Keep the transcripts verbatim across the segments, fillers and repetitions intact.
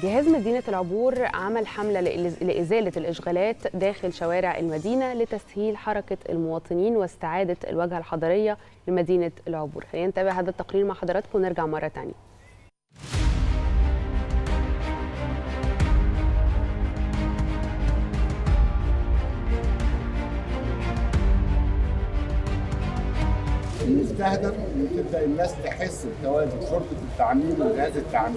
جهاز مدينة العبور عمل حملة لإزالة الإشغالات داخل شوارع المدينة لتسهيل حركة المواطنين واستعادة الواجهة الحضرية لمدينة العبور. خلينا نتابع هذا التقرير مع حضراتكم ونرجع مرة تانية. المستهدف ان تبدا الناس تحس بتواجد شرطه التعمير وجهاز التعمير.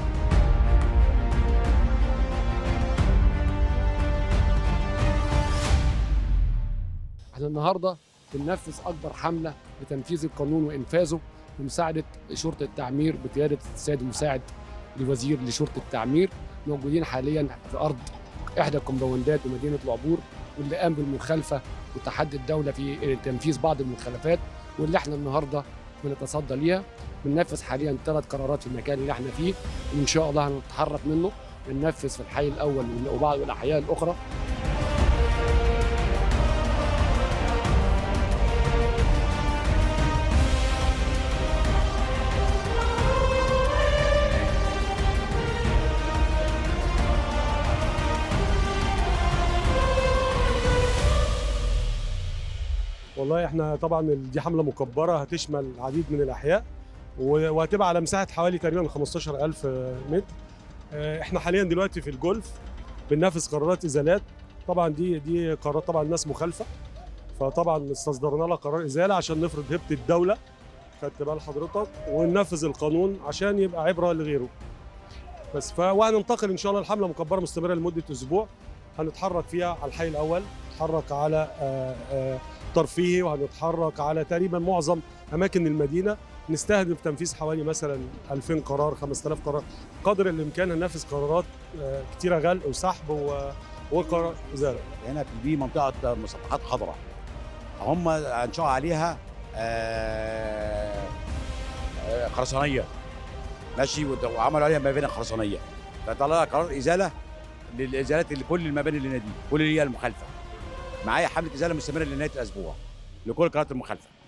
احنا النهارده بننفذ اكبر حمله لتنفيذ القانون وانفاذه بمساعده شرطه التعمير بقياده السيد المساعد لوزير لشرطه التعمير. موجودين حاليا في ارض احدى الكومباوندات بمدينه العبور، واللي قام بالمخالفه وتحدي الدوله في تنفيذ بعض المخالفات، واللي احنا النهارده بنتصدى ليها. بننفذ حاليا ثلاث قرارات في المكان اللي احنا فيه، وان شاء الله هنتحرك منه بننفذ في الحي الاول وبعض الاحياء الاخرى. والله احنا طبعا دي حمله مكبره هتشمل العديد من الاحياء وهتبقى على مساحه حوالي تقريبا خمستاشر ألف متر. احنا حاليا دلوقتي في الجولف بننفذ قرارات ازالات. طبعا دي دي قرارات طبعا الناس مخالفه، فطبعا استصدرنا لها قرار ازاله عشان نفرض هيبه الدوله، خدت بال حضرتك، وننفذ القانون عشان يبقى عبره لغيره. بس وهننتقل ان شاء الله الحمله مكبره مستمره لمده اسبوع، هنتحرك فيها على الحي الاول، نتحرك على آآ آآ ترفيهي، وهنتحرك على تقريبا معظم اماكن المدينه. نستهدف تنفيذ حوالي مثلا ألفين قرار، خمسة آلاف قرار، قدر الامكان هننفذ قرارات كتيره غلق وسحب وقرار ازاله. هنا في دي منطقه مسطحات خضراء، هم انشأوا عليها خرسانيه ماشي، وعملوا عليها مباني خرسانيه، فطلع قرار ازاله للازالات لكل المباني اللي هنا دي، كل اللي هي المخالفه. معايا حمله ازاله مستمره لنهايه الاسبوع لكل القرارات المخالفه.